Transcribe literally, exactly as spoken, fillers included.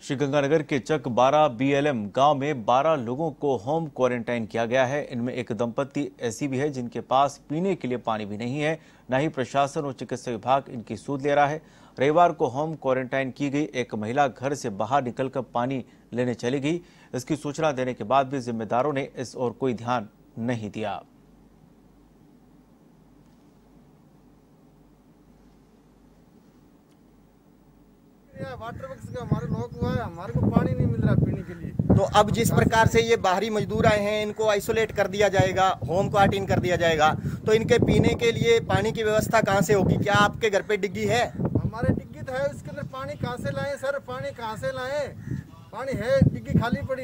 श्रीगंगानगर के चक बारह B L M गांव में बारह लोगों को होम क्वारंटाइन किया गया है। इनमें एक दंपति ऐसी भी है जिनके पास पीने के लिए पानी भी नहीं है, न ही प्रशासन और चिकित्सा विभाग इनकी सूद ले रहा है। रविवार को होम क्वारंटाइन की गई एक महिला घर से बाहर निकलकर पानी लेने चली गई। इसकी सूचना देने के बाद भी जिम्मेदारों ने इस ओर कोई ध्यान नहीं दिया। वाटर वर्क्स का हमारे लोग हुआ है, हमारे को पानी नहीं मिल रहा पीने के लिए। तो अब जिस प्रकार से ये बाहरी मजदूर आए हैं, इनको आइसोलेट कर दिया जाएगा, होम क्वारंटाइन कर दिया जाएगा, तो इनके पीने के लिए पानी की व्यवस्था कहाँ से होगी? क्या आपके घर पे डिग्गी है? हमारे डिग्गी तो है, उसके लिए पानी कहाँ से लाएं सर? पानी कहाँ से लाएं? पानी है, डिग्गी खाली पड़ी।